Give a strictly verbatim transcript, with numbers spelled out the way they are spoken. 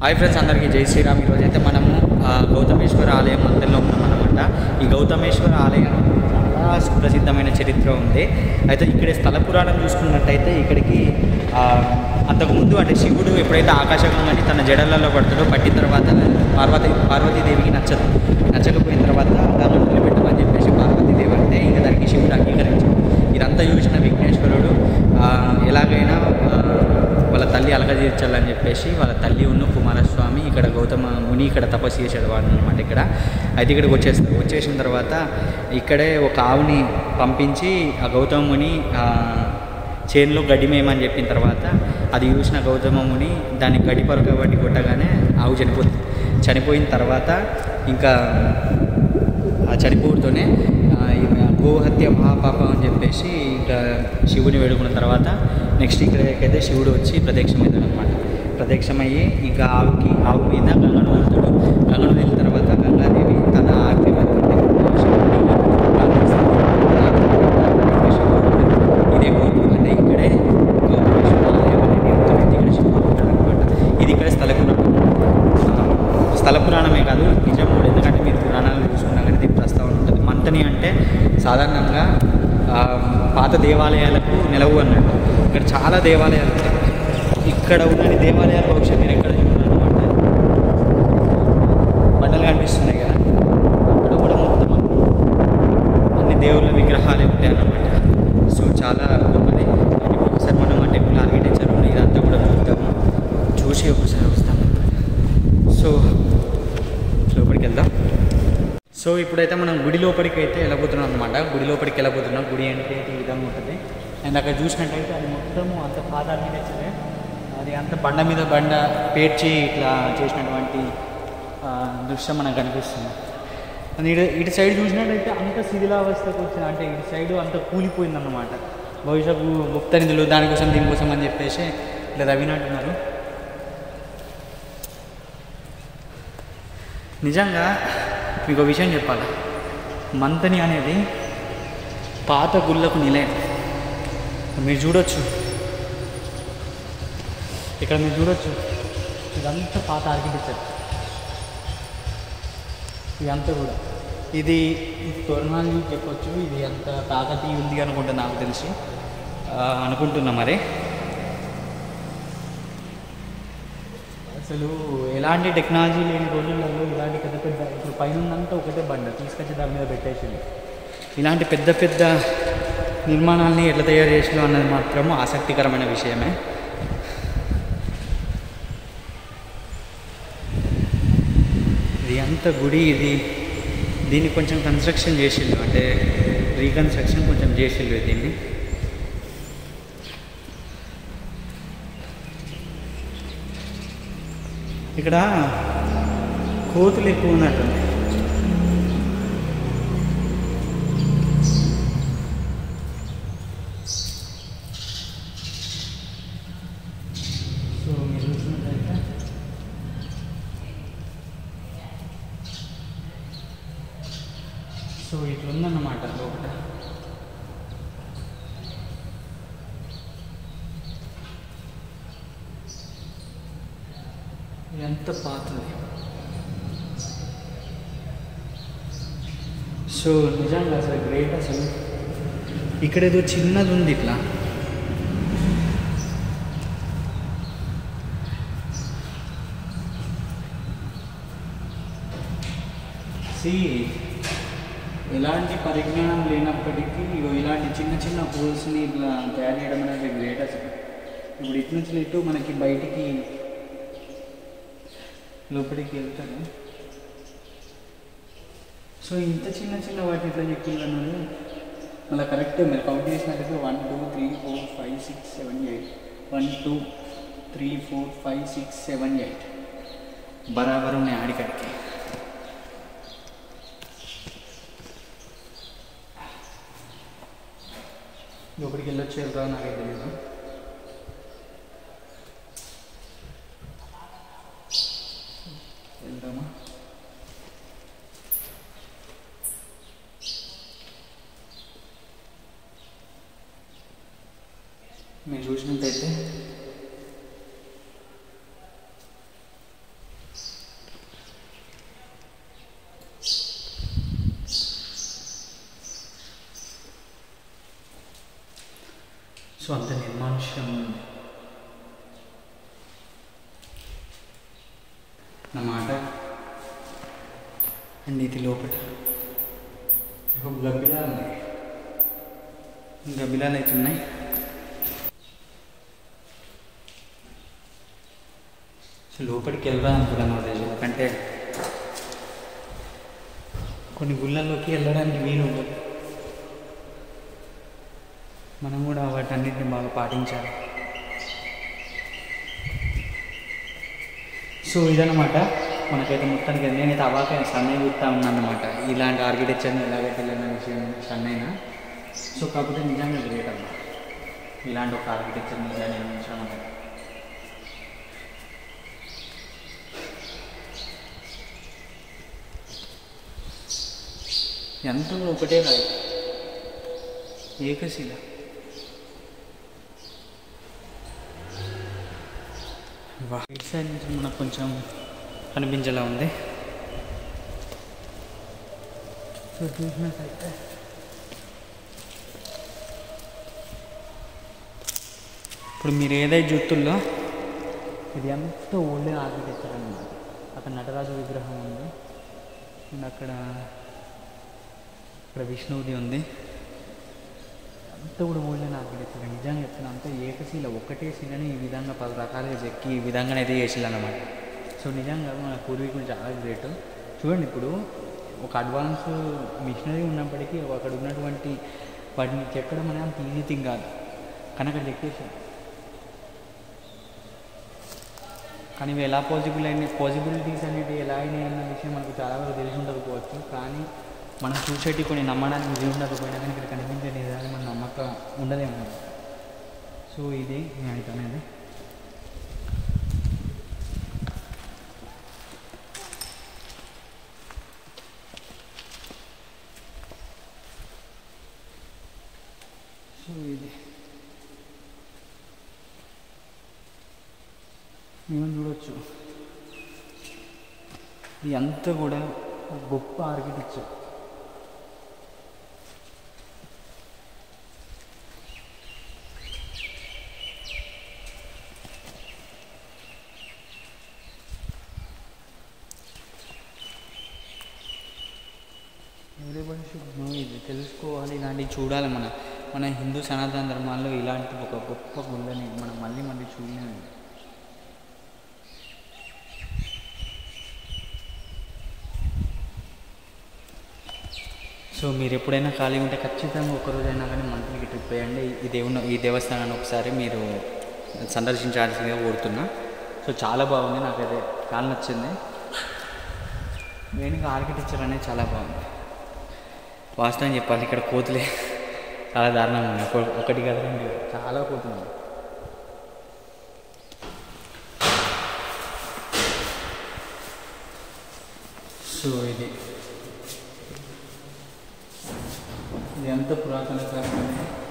Hi friends, అందరికీ జై శ్రీరామ్. ఈరోజైతే మనము గౌతమేశ్వర ఆలయం మధ్యలో ఉన్నామన్నమాట. ఈ గౌతమేశ్వర ఆలయం చాలా సుప్రసిద్ధమైన చరిత్ర ఉంది. అయితే ఇక్కడ స్థల పురాణం చూసుకున్నట్టయితే ఇక్కడికి అంతకుముందు అంటే శివుడు ఎప్పుడైతే ఆకాశగంగాని తన జడలలో పడతాడో, పట్టిన తర్వాత పార్వతి పార్వతీదేవికి నచ్చదు. నచ్చకపోయిన తర్వాత గంగను నిలబెట్టమని చెప్పేసి పార్వతీదేవి అంటే ఇంకా దానికి శివుడు అంగీకరించాడు. ఇదంతా చూసిన విఘ్నేశ్వరుడు ఎలాగైనా వాళ్ళ తల్లి అలగజీర్చాలని చెప్పేసి వాళ్ళ తల్లి ఉన్న కుమారస్వామి ఇక్కడ గౌతమ ముని ఇక్కడ తపస్సు చేసాడు వాడు అనమాట. ఇక్కడ అయితే ఇక్కడికి వచ్చేస్తారు. వచ్చేసిన తర్వాత ఇక్కడే ఒక ఆవుని పంపించి ఆ గౌతమ ముని చేనులో గడ్డి మేయమని చెప్పిన తర్వాత అది చూసిన గౌతమ ముని దాన్ని గడ్డి పరకబట్టి కొట్టగానే ఆవు చనిపోతుంది. చనిపోయిన తర్వాత ఇంకా ఆ చనిపోతూనే గోహత్య మహాపాపం అని చెప్పేసి ఇంకా శివుని వేడుకున్న తర్వాత నెక్స్ట్ ఇక్కడికైతే శివుడు వచ్చి ప్రత్యక్షమవుతాడు అనమాట. ప్రత్యక్షమయ్యి ఇంకా ఆవుకి ఆవు మీద గంగను వదులుతాడు. గంగను వదిలిన తర్వాత గంగాదేవి తన ఆజ్ఞ ఇదే కోరుకు అంటే ఇక్కడే గౌతమేశ్వర ఆలయం అనేది ఉంటుంది. ఇక్కడ శివుడు ఉంటాడు అనమాట. ఇది ఇక్కడ స్థల పురాణం. స్థల పురాణమే కాదు, నిజం కూడా. ఎందుకంటే మీరు పురాణాలు చూసుకున్నా కానీ దీని ప్రస్తావన ఉంటుంది. మంతని అంటే సాధారణంగా పాత దేవాలయాలకు నిలవు అన్నట్టు. ఇక్కడ చాలా దేవాలయాలు ఉంటాయి. ఇక్కడ ఉన్న దేవాలయాలు బహుశా మీరు ఎక్కడ చూడాలన్నమాట. బండలు కనిపిస్తున్నాయి కదా, అక్కడ కూడా మొత్తం అన్ని దేవుళ్ళ విగ్రహాలే ఉంటాయి అన్నమాట. సో చాలా గొప్పది. ఒకసారి మనం ఆ టెంపుల్ ఆర్కిటెక్చర్ ఇదంతా కూడా చూద్దాము, చూసి ఒకసారి వస్తాము. సో లోపలికి వెళ్దాం. సో ఇప్పుడైతే మనం గుడి లోపలికి అయితే వెళ్ళబోతున్నాం అనమాట. గుడి లోపలికి వెళ్ళబోతున్నాం. గుడి ఎంట్రీ అయితే ఈ విధంగా ఉంటుంది. అండ్ అక్కడ చూసినట్టయితే అది మొత్తము అంత పాత ఆర్కిటెక్చరే. అది అంత బండ మీద బండ పేర్చి ఇట్లా చేసినటువంటి దృశ్యం మనకు కనిపిస్తుంది. అండ్ ఇటు ఇటు సైడ్ చూసినట్టయితే అంత శిథిలావస్థకు వచ్చిన, అంటే ఇటు సైడు అంత కూలిపోయిందన్నమాట. భవిష్యత్తు గుప్త నిధులు దానికోసం దీనికోసం అని చెప్పేసి ఇట్లా తవ్వినట్టున్నారు. నిజంగా మీకు ఒక విషయం చెప్పాలి. మంతని అనేది పాత గుళ్ళకు నిలయం. మీరు చూడొచ్చు, ఇక్కడ మీరు చూడొచ్చు, ఇదంతా పాత ఆర్కిటెక్చర్. ఇదంతా కూడా ఇది తోరణాలు చెప్పొచ్చు. ఇది అంత కాకతీయ ఉంది అనుకుంటా, నాకు తెలిసి అనుకుంటున్నా. మరి అసలు ఎలాంటి టెక్నాలజీ లేని రోజులలో ఇలాంటి పెద్ద పెద్ద, ఇప్పుడు పైన ఉందంతా ఒకటే బండ తీసుకొచ్చి దాని మీద పెట్టేసింది. ఇలాంటి పెద్ద పెద్ద నిర్మాణాలని ఎట్లా తయారు చేసినా అన్నది మాత్రము ఆసక్తికరమైన విషయమే. ఇది అంత గుడి, ఇది దీన్ని కొంచెం కన్స్ట్రక్షన్ చేసిండు, అంటే రీకన్స్ట్రక్షన్ కొంచెం చేసిండు దీన్ని. ఇక్కడ కోతులు ఎక్కువ ఉన్నట్టుంది. సో మీరు చూసినట్లయితే సో ఇట్లుందన్నమాట లోపల. ఎంత పాతది. సో నిజంగా అసలు గ్రేట్. అసలు ఇక్కడ ఏదో చిన్నది ఉంది ఇట్లా. సి ఎలాంటి పరిజ్ఞానం లేనప్పటికీ ఇలాంటి చిన్న చిన్న హోల్స్ని ఇట్లా తయారు చేయడం అనేది గ్రేట్ అసలు. ఇప్పుడు ఇటు నుంచి ఇటు మనకి బయటికి లోపలికి వెళ్తారు. సో ఇంత చిన్న చిన్న వాటి ఇట్లా చెక్కిళ్ళు అన్నది మళ్ళీ కరెక్ట్ మీరు కౌంట్ చేసినట్టయితే one two three four five six seven eight one two three four five six seven eight బరాబరు ఉన్నాయి ఆడికాడికి. లోపలికి వెళ్ళొచ్చు వెళ్తా నాకైతే తెలియదు. వెళ్దామా? మీరు చూసినట్టయితే సో అంత నిర్మానుష్యం ఉంది అన్నమాట. అండ్ ఇది లోపల గబ్బిలాలు ఉన్నాయి, గబ్బిలాలు అయితే ఉన్నాయి. సో లోపలికి వెళ్ళరా అనుకున్నాను రోజు, ఎందుకంటే కొన్ని గుళ్ళల్లోకి వెళ్ళడానికి వీలు ఉండదు. మనం కూడా వాటన్నిటిని బాగా పాటించాలి. సో ఇదన్నమాట మనకైతే మొత్తానికి. నేనైతే అవాక సన్నయ్య చూస్తూ ఉన్నాను అనమాట, ఇలాంటి ఆర్కిటెక్చర్ని ఎలా పెట్టాలన్న విషయం సన్నైనా. సో కాకపోతే నిజంగా గ్రేట్ అన్నమాట ఇలాంటి ఒక ఆర్కిటెక్చర్ని ఇలా నిర్మించడం అనేది. ఎంత ఒకటే రాయి, ఏకశిల. ఇటు సైడ్ నుంచి మనకు కొంచెం కనిపించేలా ఉంది. సో చూసినట్టయితే ఇప్పుడు మీరు ఏదైతే చూస్తుల్లో ఇది ఎంత ఓల్డ్ ఆర్కిటెక్చర్ అన్నమాట. అక్కడ నటరాజు విగ్రహం ఉంది, అండ్ అక్కడ ఇక్కడ విష్ణువుది ఉంది. అంతా కూడా ఓల్డ్ ఆర్కిటెక్చర్. నిజంగా చెప్తున్నా, అంతా ఏకశిల, ఒక్కటే శిలని ఈ విధంగా పలు రకాలుగా చెక్కి ఈ విధంగా అయితే చేసిల్లు అన్నమాట. సో నిజంగా మన పూర్వీకులు చాలా గ్రేట్. చూడండి, ఇప్పుడు ఒక అడ్వాన్స్ మిషనరీ ఉన్నప్పటికీ అక్కడ ఉన్నటువంటి వాటిని చెక్కడం అనేది అంత ఈజీ థింగ్ కాదు, కానీ అక్కడ చెక్కేసాం. కానీ ఇవి ఎలా పాసిబుల్ అయినాయి, పాసిబిలిటీస్ అనేవి ఎలా అయినాయి అన్న విషయం మనకు చాలా వరకు తెలిసి ఉండకపోవచ్చు. కానీ మనం చూసేటి కొన్ని నమ్మడానికి ఇది ఉండకపోయినా కానీ ఇక్కడ కనిపించేది ఏదైనా మన నమ్మకం ఉండదేమో. సో ఇది నేను అనేది. సో ఇది మేము చూడవచ్చు, ఇది అంతా కూడా గొప్ప ఆర్కిటెక్చర్. ఎవరిబడి షుడ్ నో, ఇది తెలుసుకోవాలి, ఇలాంటివి చూడాలి. మన మన హిందూ సనాతన ధర్మాల్లో ఇలాంటి ఒక గొప్ప గుళ్ళని మనం మళ్ళీ మళ్ళీ చూడలేము. సో మీరు ఎప్పుడైనా ఖాళీ ఉంటే ఖచ్చితంగా ఒకరోజైనా కానీ మంత్లీకి ట్రిప్ వేయండి. ఈ దేవుని ఈ దేవస్థానాన్ని ఒకసారి మీరు సందర్శించాల్సిందిగా కోరుతున్నా. సో చాలా బాగుంది, నాకైతే చాలా నచ్చింది. మెయిన్గా ఆర్కిటెక్చర్ అనేది చాలా బాగుంది. వాస్తవం చెప్పాలి, ఇక్కడ కోతులే చాలా దారుణంగా ఉన్నాయి. ఒకటి కదండి, చాలా కోతులు ఉన్నాయి. సో ఇది ఇది ఎంత పురాతన కాలం.